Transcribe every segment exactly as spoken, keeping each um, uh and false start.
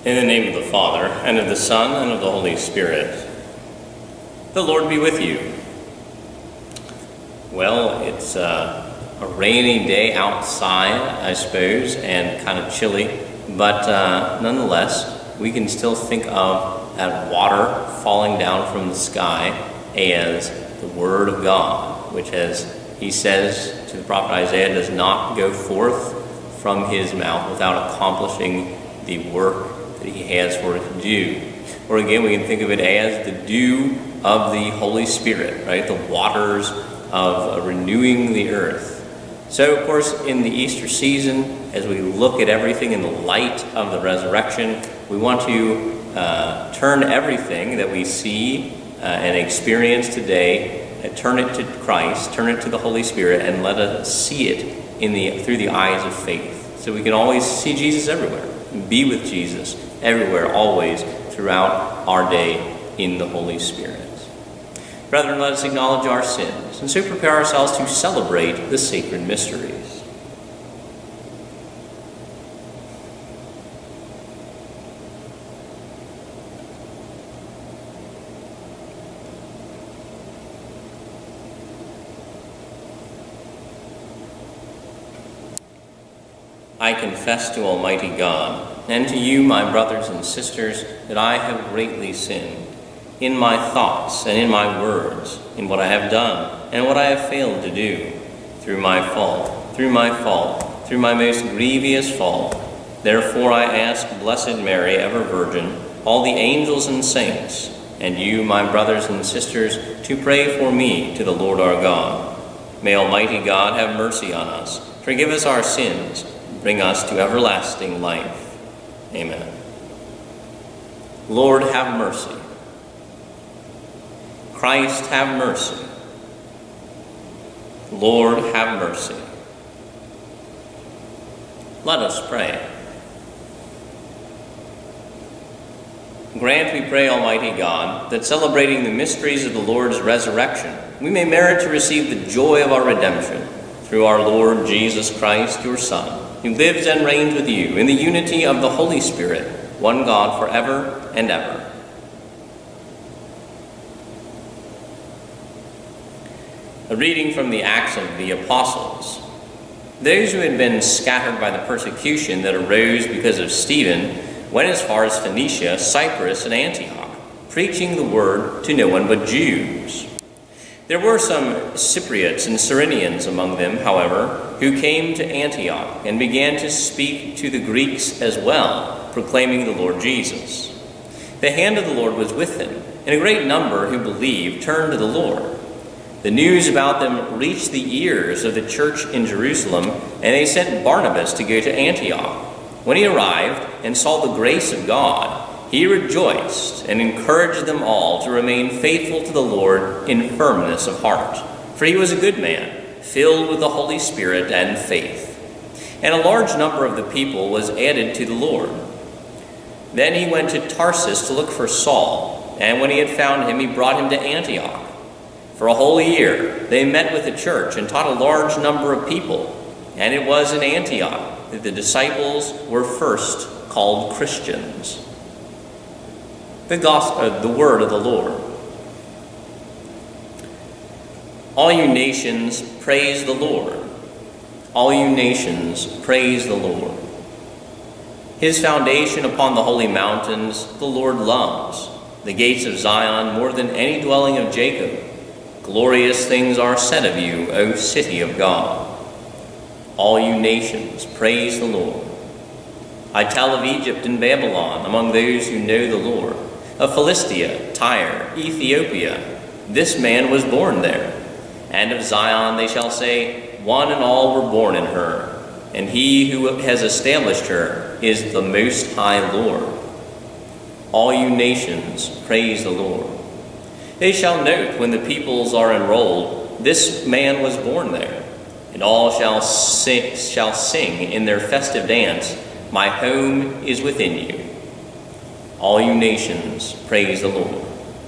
In the name of the Father, and of the Son, and of the Holy Spirit. The Lord be with you. Well, it's uh, a rainy day outside, I suppose, and kind of chilly, but uh, nonetheless, we can still think of that water falling down from the sky as the Word of God, which, as he says to the prophet Isaiah, does not go forth from his mouth without accomplishing the work that he has for it to do. Or again, we can think of it as the dew of the Holy Spirit, right? The waters of uh, renewing the earth. So, of course, in the Easter season, as we look at everything in the light of the resurrection, we want to uh, turn everything that we see uh, and experience today, and turn it to Christ, turn it to the Holy Spirit, and let us see it in the through the eyes of faith. So we can always see Jesus everywhere, be with Jesus everywhere, always, throughout our day in the Holy Spirit. Brethren, let us acknowledge our sins, and so prepare ourselves to celebrate the sacred mysteries. I confess to Almighty God, and to you, my brothers and sisters, that I have greatly sinned, in my thoughts and in my words, in what I have done and what I have failed to do, through my fault, through my fault, through my most grievous fault. Therefore I ask Blessed Mary, ever Virgin, all the angels and saints, and you, my brothers and sisters, to pray for me to the Lord our God. May Almighty God have mercy on us, forgive us our sins, bring us to everlasting life. Amen. Lord, have mercy. Christ, have mercy. Lord, have mercy. Let us pray. Grant, we pray, Almighty God, that celebrating the mysteries of the Lord's resurrection, we may merit to receive the joy of our redemption through our Lord Jesus Christ, your Son, who lives and reigns with you in the unity of the Holy Spirit, one God, forever and ever. A reading from the Acts of the Apostles. Those who had been scattered by the persecution that arose because of Stephen went as far as Phoenicia, Cyprus, and Antioch, preaching the word to no one but Jews. There were some Cypriots and Cyrenians among them, however, who came to Antioch and began to speak to the Greeks as well, proclaiming the Lord Jesus. The hand of the Lord was with them, and a great number who believed turned to the Lord. The news about them reached the ears of the church in Jerusalem, and they sent Barnabas to go to Antioch. When he arrived and saw the grace of God, he rejoiced and encouraged them all to remain faithful to the Lord in firmness of heart. For he was a good man, filled with the Holy Spirit and faith. And a large number of the people was added to the Lord. Then he went to Tarsus to look for Saul, and when he had found him, he brought him to Antioch. For a whole year they met with the church and taught a large number of people, and it was in Antioch that the disciples were first called Christians. The gospel, uh, the word of the Lord. All you nations, praise the Lord. All you nations, praise the Lord. His foundation upon the holy mountains the Lord loves, the gates of Zion more than any dwelling of Jacob. Glorious things are said of you, O city of God. All you nations, praise the Lord. I tell of Egypt and Babylon among those who know the Lord, of Philistia, Tyre, Ethiopia. This man was born there. And of Zion they shall say, one and all were born in her, and he who has established her is the Most High Lord. All you nations, praise the Lord. They shall note when the peoples are enrolled, this man was born there, and all shall sing, shall sing in their festive dance, my home is within you. All you nations, praise the Lord.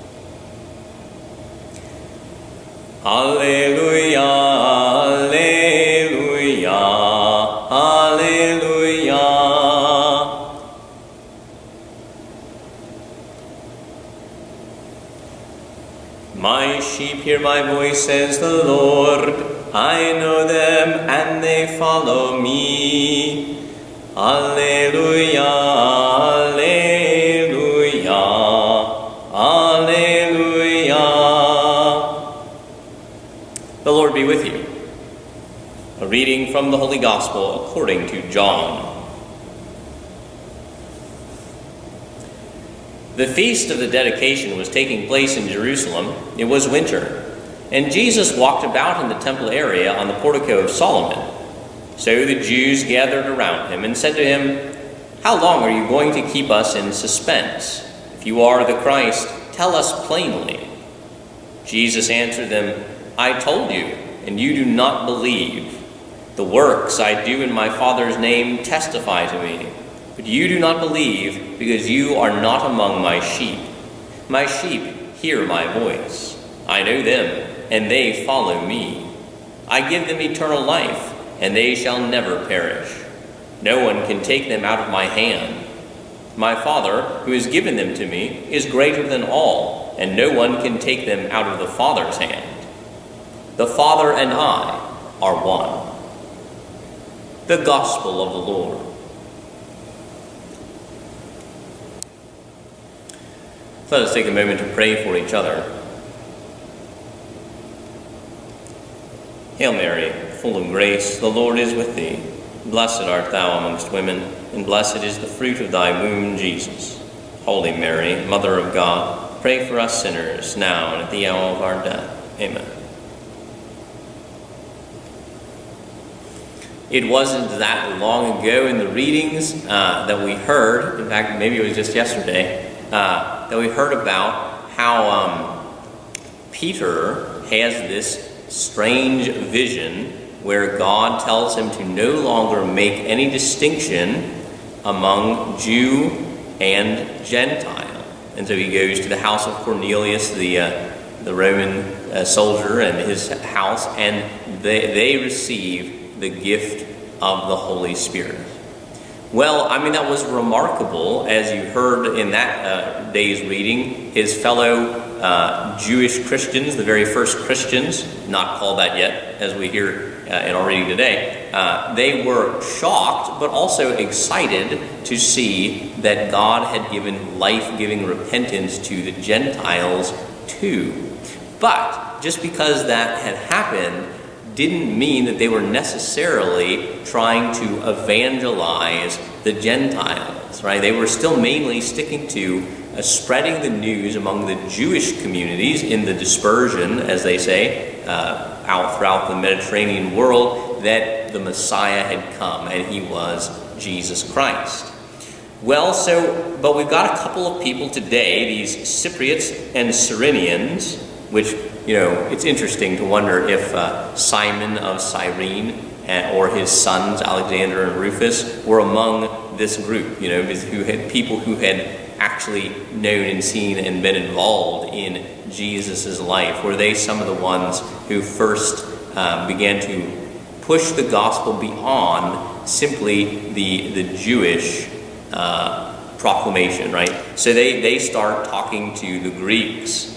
Alleluia, alleluia, alleluia. hear my voice, says the Lord. I know them, and they follow me. Alleluia, alleluia, alleluia. The Lord be with you. A reading from the Holy Gospel according to John. The feast of the dedication was taking place in Jerusalem. It was winter, and Jesus walked about in the temple area on the portico of Solomon. So the Jews gathered around him and said to him, "How long are you going to keep us in suspense? If you are the Christ, tell us plainly." Jesus answered them, "I told you, and you do not believe. The works I do in my Father's name testify to me. But you do not believe, because you are not among my sheep. My sheep hear my voice. I know them, and they follow me. I give them eternal life, and they shall never perish. No one can take them out of my hand. My Father, who has given them to me, is greater than all, and no one can take them out of the Father's hand. The Father and I are one." The Gospel of the Lord. Let us take a moment to pray for each other. Hail Mary, full of grace, the Lord is with thee. Blessed art thou amongst women, and blessed is the fruit of thy womb, Jesus. Holy Mary, Mother of God, pray for us sinners, now and at the hour of our death. Amen. It wasn't that long ago in the readings uh, that we heard, in fact, maybe it was just yesterday, uh, that we heard about how um, Peter has this strange vision where God tells him to no longer make any distinction among Jew and Gentile. And so he goes to the house of Cornelius, the, uh, the Roman uh, soldier, and his house, and they, they receive the gift of the Holy Spirit. Well, I mean, that was remarkable, as you heard in that uh, day's reading. His fellow uh, Jewish Christians, the very first Christians, not called that yet, as we hear uh, in our reading today, uh, they were shocked, but also excited to see that God had given life-giving repentance to the Gentiles too. But just because that had happened didn't mean that they were necessarily trying to evangelize the Gentiles, right? They were still mainly sticking to uh, spreading the news among the Jewish communities in the dispersion, as they say, uh, out throughout the Mediterranean world, that the Messiah had come, and he was Jesus Christ. Well, so, but we've got a couple of people today, these Cypriots and Cyrenians, which, you know, it's interesting to wonder if uh, Simon of Cyrene uh, or his sons, Alexander and Rufus, were among this group, you know, who had people who had actually known and seen and been involved in Jesus' life. Were they some of the ones who first uh, began to push the gospel beyond simply the, the Jewish uh, proclamation, right? So they, they start talking to the Greeks.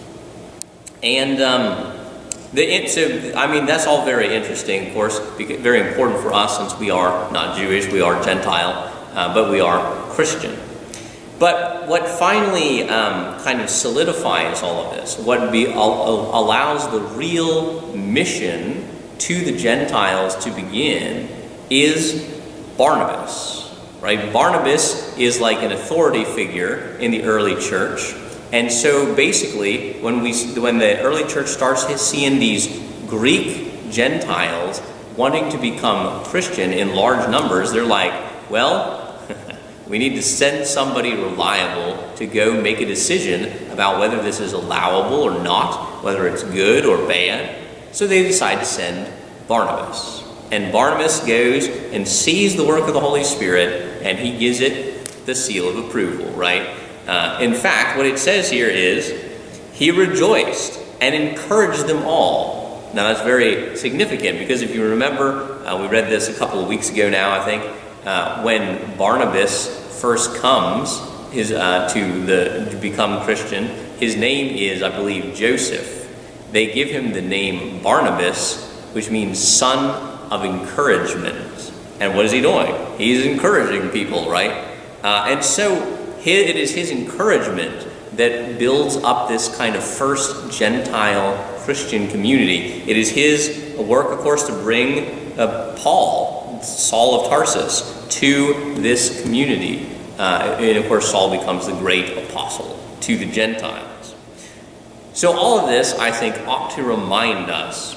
And um, the, so, I mean, that's all very interesting, of course, very important for us since we are not Jewish, we are Gentile, uh, but we are Christian. But what finally um, kind of solidifies all of this, what be, al allows the real mission to the Gentiles to begin is Barnabas, right? Barnabas is like an authority figure in the early church. And so basically, when we when the early church starts seeing these Greek Gentiles wanting to become Christian in large numbers, they're like, well, we need to send somebody reliable to go make a decision about whether this is allowable or not, whether it's good or bad. So they decide to send Barnabas. And Barnabas goes and sees the work of the Holy Spirit, and he gives it the seal of approval, right? Uh, in fact, what it says here is, he rejoiced and encouraged them all. Now that's very significant, because if you remember, uh, we read this a couple of weeks ago now, I think, uh, when Barnabas first comes his, uh, to, the, to become Christian, his name is, I believe, Joseph. They give him the name Barnabas, which means son of encouragement. And what is he doing? He's encouraging people, right? Uh, and so his, it is his encouragement that builds up this kind of first Gentile Christian community. It is his work, of course, to bring uh, Paul, Saul of Tarsus, to this community. Uh, and of course, Saul becomes the great apostle to the Gentiles. So all of this, I think, ought to remind us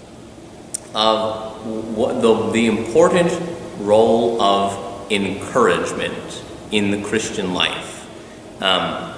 of what the, the important role of encouragement in the Christian life. Um,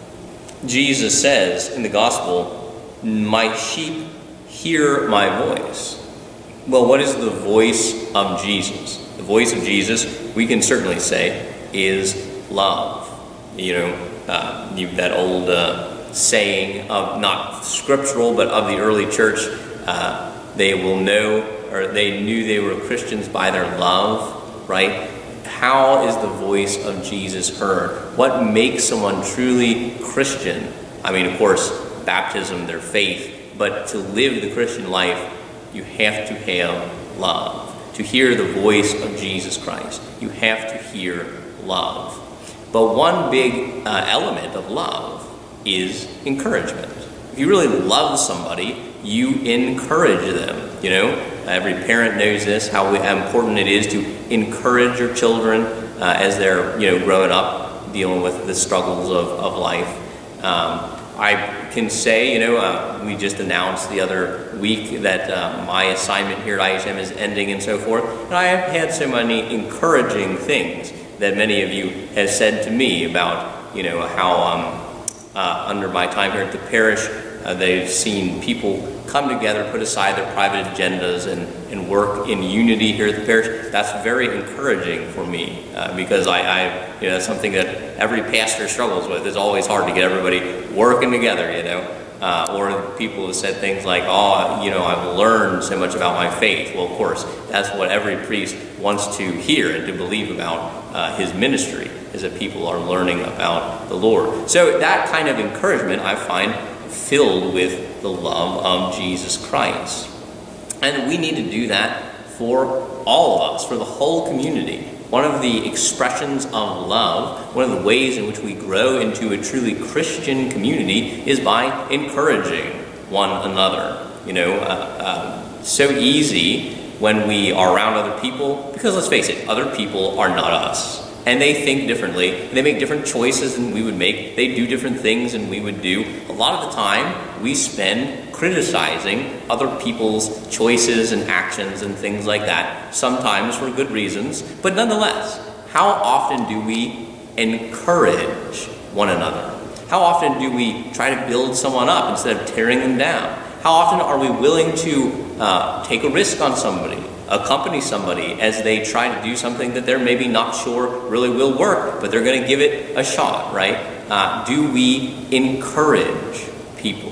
Jesus says in the gospel, "My sheep hear my voice." Well, what is the voice of Jesus? The voice of Jesus, we can certainly say, is love. You know, uh, you, that old uh, saying of, not scriptural, but of the early church, uh, they will know, or they knew they were Christians by their love, right? How is the voice of Jesus heard? What makes someone truly Christian? I mean, of course, baptism, their faith, but to live the Christian life, you have to have love. To hear the voice of Jesus Christ, you have to hear love. But one big uh, element of love is encouragement. If you really love somebody, you encourage them. You know, every parent knows this, how, we, how important it is to encourage your children uh, as they're, you know, growing up, dealing with the struggles of, of life. Um, I can say, you know, uh, we just announced the other week that uh, my assignment here at I H M is ending and so forth. And I have had so many encouraging things that many of you have said to me about, you know, how um, uh, under my time here at the parish, uh, they've seen people come together, put aside their private agendas and, and work in unity here at the parish. That's very encouraging for me uh, because I, I, you know, that's something that every pastor struggles with. It's always hard to get everybody working together, you know. Uh, or people have said things like, oh, you know, I've learned so much about my faith. Well, of course, that's what every priest wants to hear and to believe about uh, his ministry, is that people are learning about the Lord. So that kind of encouragement I find filled with the love of Jesus Christ. And we need to do that for all of us, for the whole community. One of the expressions of love, one of the ways in which we grow into a truly Christian community is by encouraging one another. You know, uh, uh, so easy when we are around other people, because let's face it, other people are not us. And they think differently, they make different choices than we would make, they do different things than we would do. A lot of the time, we spend criticizing other people's choices and actions and things like that, sometimes for good reasons, but nonetheless, how often do we encourage one another? How often do we try to build someone up instead of tearing them down? How often are we willing to uh, take a risk on somebody, accompany somebody as they try to do something that they're maybe not sure really will work, but they're going to give it a shot, right? Uh, do we encourage people?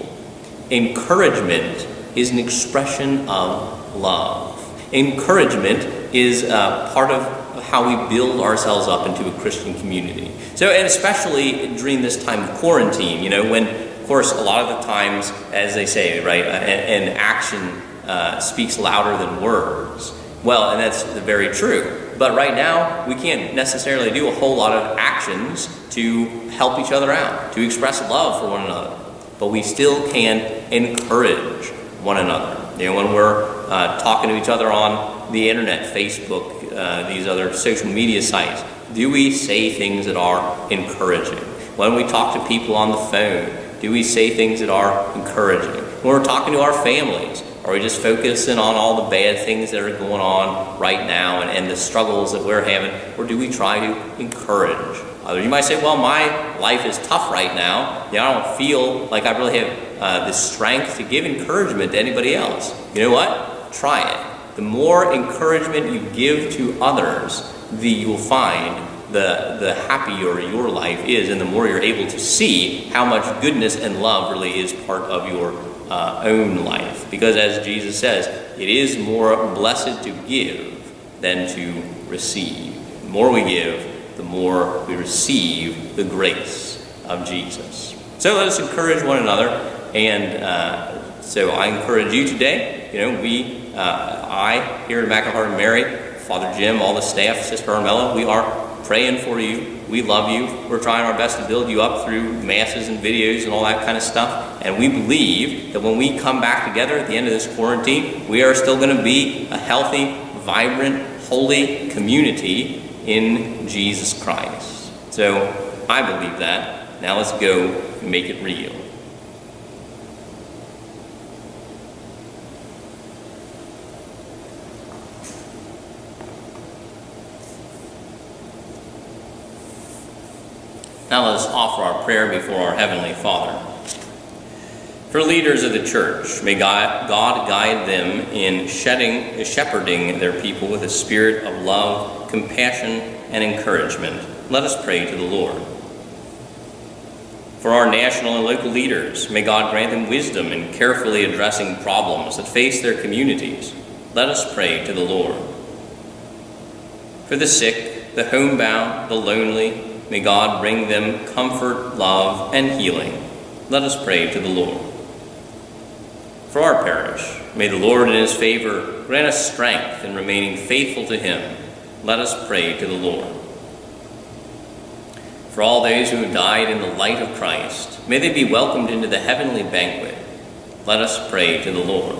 Encouragement is an expression of love. Encouragement is uh, part of how we build ourselves up into a Christian community. So, and especially during this time of quarantine, you know, when, of course, a lot of the times, as they say, right, uh, and, and action uh, speaks louder than words. Well, and that's very true. But right now, we can't necessarily do a whole lot of actions to help each other out, to express love for one another. But we still can encourage one another. You know, when we're uh, talking to each other on the internet, Facebook, uh, these other social media sites, do we say things that are encouraging? When we talk to people on the phone, do we say things that are encouraging? When we're talking to our families, are we just focusing on all the bad things that are going on right now and, and the struggles that we're having? Or do we try to encourage others? You might say, well, my life is tough right now. You know, I don't feel like I really have uh, the strength to give encouragement to anybody else. You know what? Try it. The more encouragement you give to others, the you will find the, the happier your life is, and the more you're able to see how much goodness and love really is part of your uh, own life. Because as Jesus says, it is more blessed to give than to receive. The more we give, the more we receive the grace of Jesus. So let us encourage one another and uh, So I encourage you today, you know, we, uh, I, here at Immaculate Heart of Mary, Father Jim, all the staff, Sister Carmela, we are praying for you. We love you. We're trying our best to build you up through masses and videos and all that kind of stuff. And we believe that when we come back together at the end of this quarantine, we are still going to be a healthy, vibrant, holy community in Jesus Christ. So I believe that. Now let's go and make it real. Now let us offer our prayer before our Heavenly Father. For leaders of the Church, may God, God guide them in shedding, shepherding their people with a spirit of love, compassion, and encouragement. Let us pray to the Lord. For our national and local leaders, may God grant them wisdom in carefully addressing problems that face their communities. Let us pray to the Lord. For the sick, the homebound, the lonely, may God bring them comfort, love, and healing. Let us pray to the Lord. For our parish, may the Lord in his favor grant us strength in remaining faithful to him. Let us pray to the Lord. For all those who have died in the light of Christ, may they be welcomed into the heavenly banquet. Let us pray to the Lord.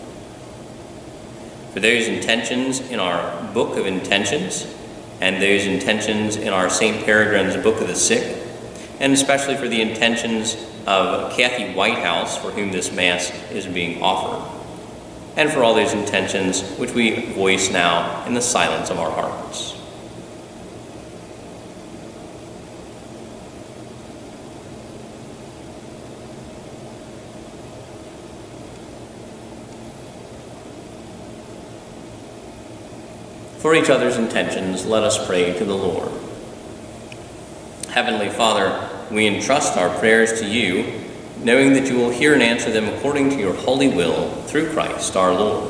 For those intentions in our Book of Intentions, and those intentions in our Saint Peregrine's Book of the Sick, and especially for the intentions of Kathy Whitehouse, for whom this Mass is being offered, and for all those intentions which we voice now in the silence of our hearts. For each other's intentions, let us pray to the Lord. Heavenly Father, we entrust our prayers to you, knowing that you will hear and answer them according to your holy will, through Christ our Lord.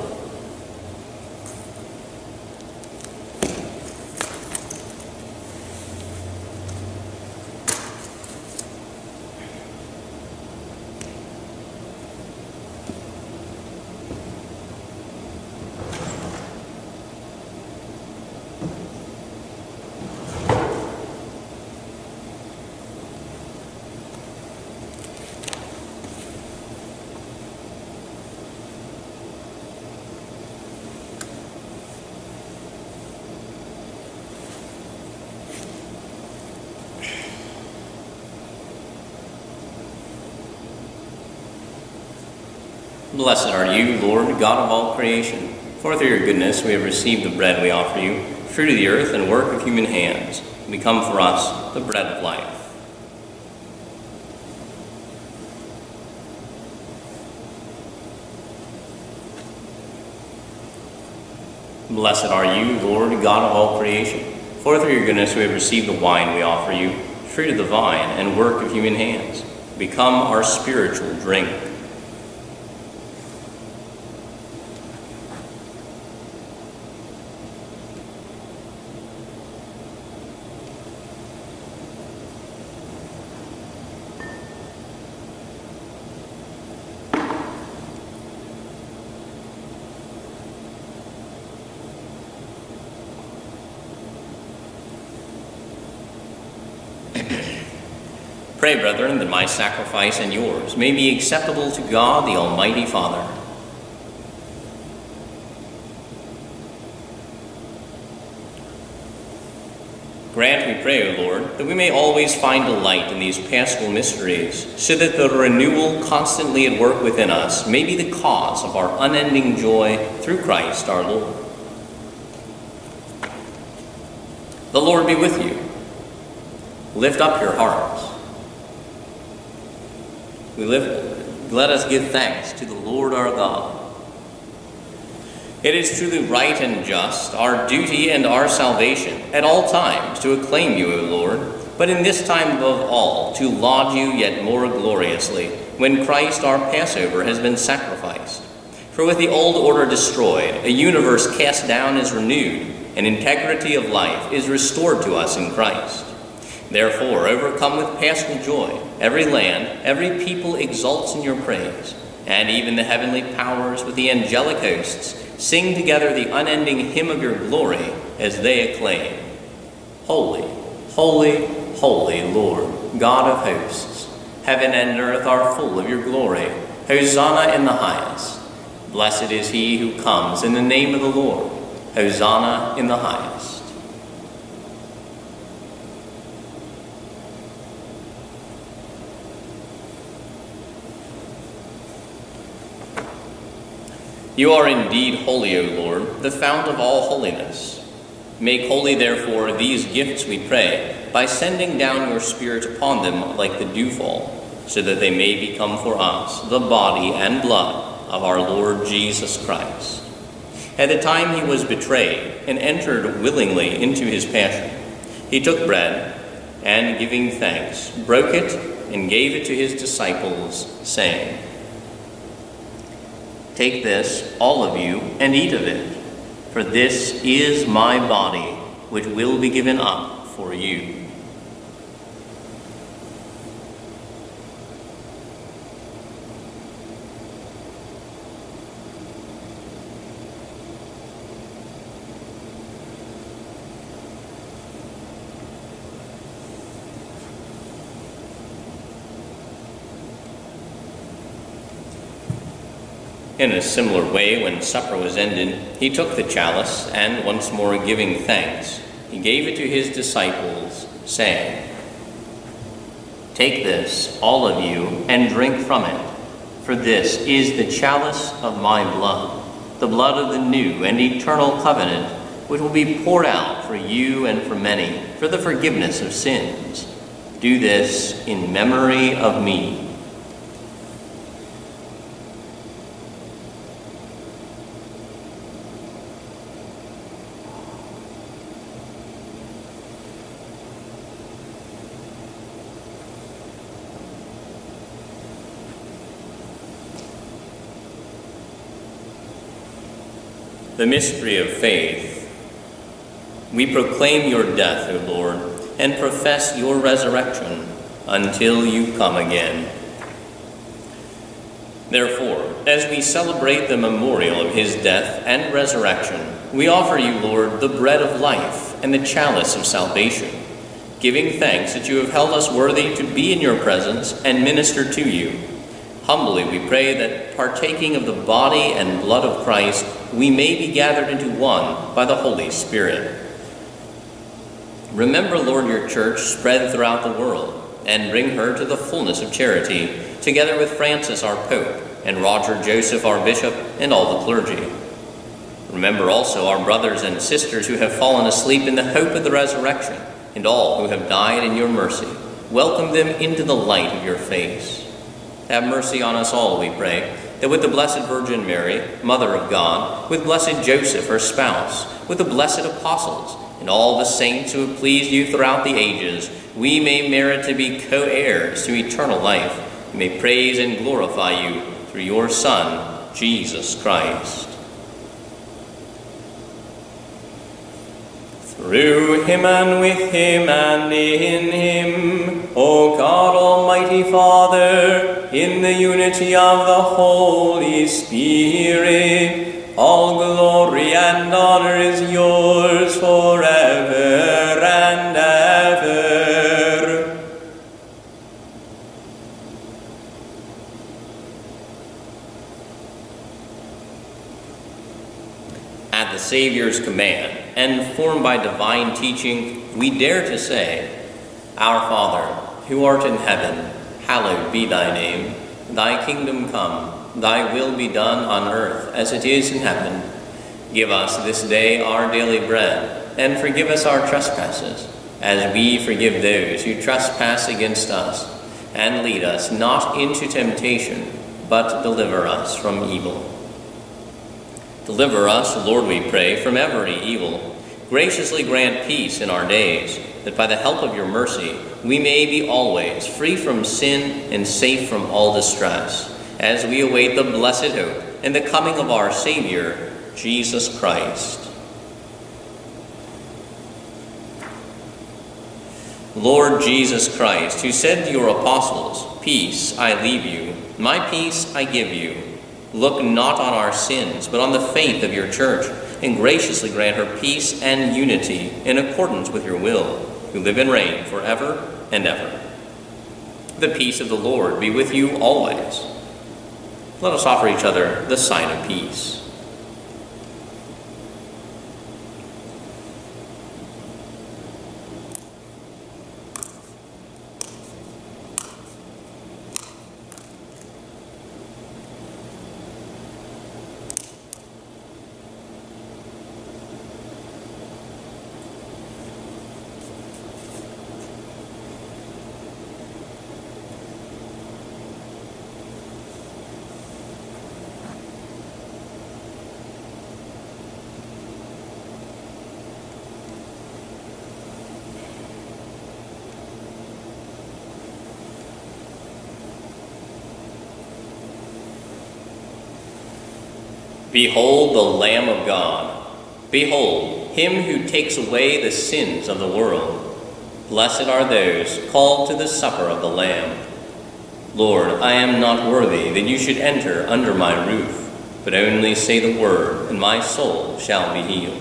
Blessed are you, Lord, God of all creation. For through your goodness we have received the bread we offer you, fruit of the earth and work of human hands. Become for us the bread of life. Blessed are you, Lord, God of all creation. For through your goodness we have received the wine we offer you, fruit of the vine and work of human hands. Become our spiritual drink. Pray, brethren, that my sacrifice and yours may be acceptable to God, the Almighty Father. Grant, we pray, O Lord, that we may always find delight in these paschal mysteries, so that the renewal constantly at work within us may be the cause of our unending joy through Christ our Lord. The Lord be with you. Lift up your hearts. We lift, let us give thanks to the Lord our God. It is truly right and just, our duty and our salvation, at all times to acclaim you, O Lord, but in this time above all, to laud you yet more gloriously, when Christ our Passover has been sacrificed. For with the old order destroyed, a universe cast down is renewed, and integrity of life is restored to us in Christ. Therefore, overcome with paschal joy, every land, every people exults in your praise. and even the heavenly powers with the angelic hosts sing together the unending hymn of your glory as they acclaim, Holy, holy, holy Lord, God of hosts. Heaven and earth are full of your glory. Hosanna in the highest. Blessed is he who comes in the name of the Lord. Hosanna in the highest. You are indeed holy, O Lord, the fount of all holiness. Make holy, therefore, these gifts, we pray, by sending down your Spirit upon them like the dewfall, so that they may become for us the body and blood of our Lord Jesus Christ. At the time he was betrayed and entered willingly into his passion, he took bread, and giving thanks, broke it and gave it to his disciples, saying, Take this, all of you, and eat of it, for this is my body, which will be given up for you. In a similar way, when supper was ended, he took the chalice, and once more giving thanks, he gave it to his disciples, saying, Take this, all of you, and drink from it, for this is the chalice of my blood, the blood of the new and eternal covenant, which will be poured out for you and for many, for the forgiveness of sins. Do this in memory of me. The mystery of faith. We proclaim your death, O Lord, and profess your resurrection until you come again. Therefore, as we celebrate the memorial of his death and resurrection, we offer you, Lord, the bread of life and the chalice of salvation, giving thanks that you have held us worthy to be in your presence and minister to you. Humbly we pray that, partaking of the body and blood of Christ, we may be gathered into one by the Holy Spirit. Remember, Lord, your church spread throughout the world, and bring her to the fullness of charity, together with Francis, our Pope, and Roger Joseph, our Bishop, and all the clergy. Remember also our brothers and sisters who have fallen asleep in the hope of the resurrection, and all who have died in your mercy. Welcome them into the light of your face. Have mercy on us all, we pray, that with the Blessed Virgin Mary, Mother of God, with blessed Joseph, her spouse, with the blessed apostles, and all the saints who have pleased you throughout the ages, we may merit to be co-heirs to eternal life. We may praise and glorify you through your Son, Jesus Christ. Through him and with him and in him, O God, Almighty Father, in the unity of the Holy Spirit, all glory and honor is yours forever and ever. At the Savior's command, and formed by divine teaching, we dare to say, Our Father, who art in heaven, hallowed be thy name. Thy kingdom come, thy will be done on earth as it is in heaven. Give us this day our daily bread, and forgive us our trespasses, as we forgive those who trespass against us. And lead us not into temptation, but deliver us from evil. Deliver us, Lord, we pray, from every evil. Graciously grant peace in our days, that by the help of your mercy we may be always free from sin and safe from all distress, as we await the blessed hope and the coming of our Savior, Jesus Christ. Lord Jesus Christ, who said to your apostles, Peace I leave you, My peace I give you. Look not on our sins, but on the faith of your church, and graciously grant her peace and unity in accordance with your will, who live and reign forever and ever. The peace of the Lord be with you always. Let us offer each other the sign of peace. Behold the Lamb of God. Behold him who takes away the sins of the world. Blessed are those called to the supper of the Lamb. Lord, I am not worthy that you should enter under my roof, but only say the word, and my soul shall be healed.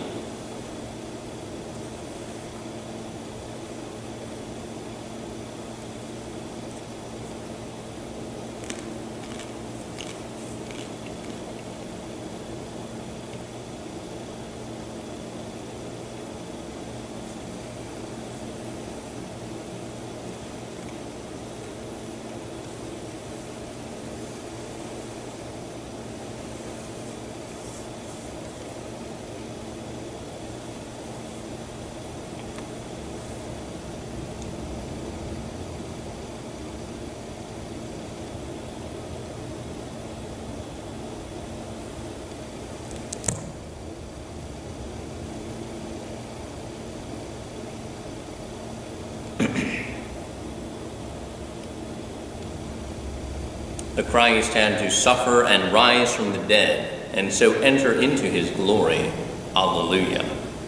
The Christ had to suffer and rise from the dead, and so enter into his glory. Alleluia.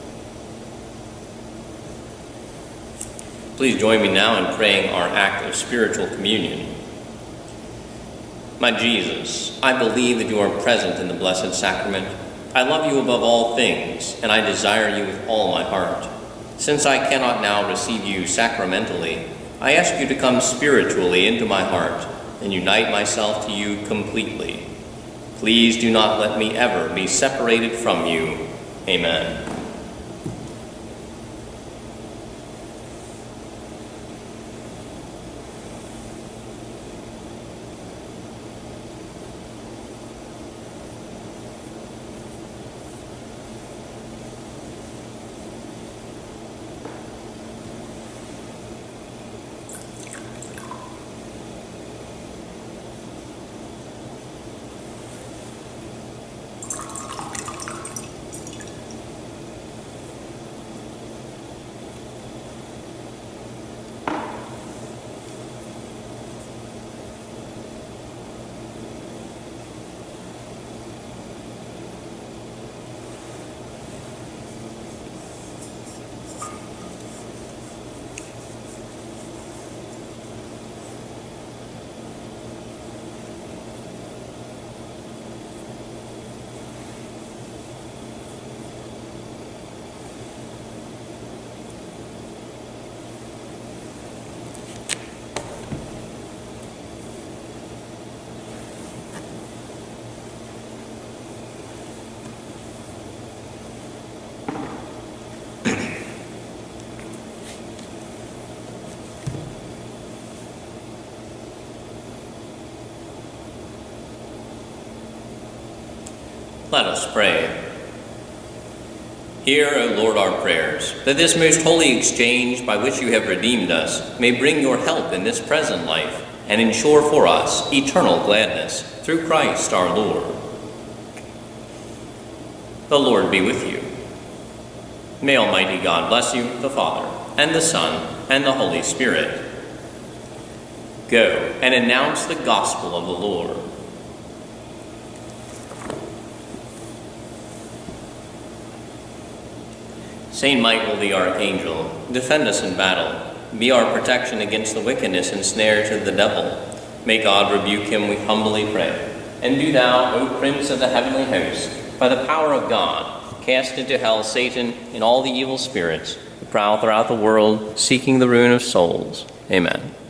Please join me now in praying our act of spiritual communion. My Jesus, I believe that you are present in the Blessed Sacrament. I love you above all things, and I desire you with all my heart. Since I cannot now receive you sacramentally, I ask you to come spiritually into my heart and unite myself to you completely. Please do not let me ever be separated from you. Amen. Let us pray. Hear, O Lord, our prayers, that this most holy exchange by which you have redeemed us may bring your help in this present life and ensure for us eternal gladness through Christ our Lord. The Lord be with you. May Almighty God bless you, the Father, and the Son, and the Holy Spirit. Go and announce the gospel of the Lord. Saint Michael the Archangel, defend us in battle. Be our protection against the wickedness and snares of the devil. May God rebuke him, we humbly pray. And do thou, O Prince of the heavenly host, by the power of God, cast into hell Satan and all the evil spirits who prowl throughout the world, seeking the ruin of souls. Amen.